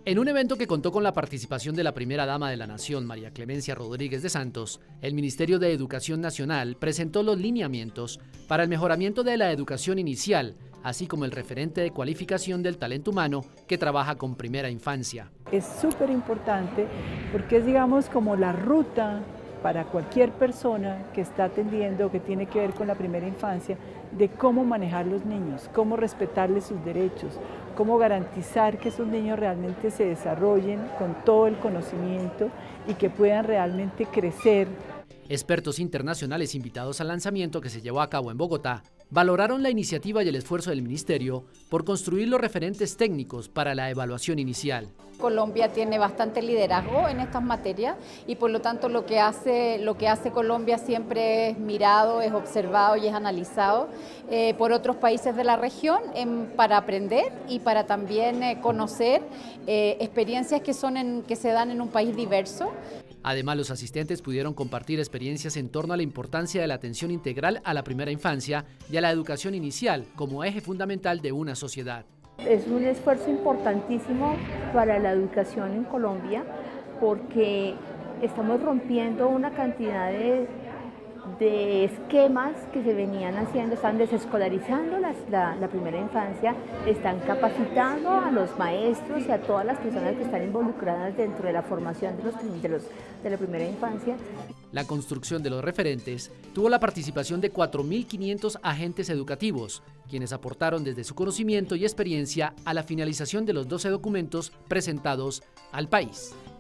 En un evento que contó con la participación de la primera dama de la Nación, María Clemencia Rodríguez de Santos, el Ministerio de Educación Nacional presentó los lineamientos para el mejoramiento de la educación inicial, así como el referente de cualificación del talento humano que trabaja con primera infancia. Es súper importante porque es, digamos, como la ruta para cualquier persona que está atendiendo, que tiene que ver con la primera infancia, de cómo manejar los niños, cómo respetarles sus derechos, cómo garantizar que esos niños realmente se desarrollen con todo el conocimiento y que puedan realmente crecer. Expertos internacionales invitados al lanzamiento que se llevó a cabo en Bogotá valoraron la iniciativa y el esfuerzo del Ministerio por construir los referentes técnicos para la evaluación inicial. Colombia tiene bastante liderazgo en estas materias y por lo tanto lo que hace Colombia siempre es mirado, es observado y es analizado por otros países de la región para aprender y para también conocer experiencias que se dan en un país diverso. Además, los asistentes pudieron compartir experiencias en torno a la importancia de la atención integral a la primera infancia y a la educación inicial como eje fundamental de una sociedad. Es un esfuerzo importantísimo para la educación en Colombia porque estamos rompiendo una cantidad de esquemas que se venían haciendo, están desescolarizando la primera infancia, están capacitando a los maestros y a todas las personas que están involucradas dentro de la formación de la primera infancia. La construcción de los referentes tuvo la participación de 4.500 agentes educativos, quienes aportaron desde su conocimiento y experiencia a la finalización de los 12 documentos presentados al país.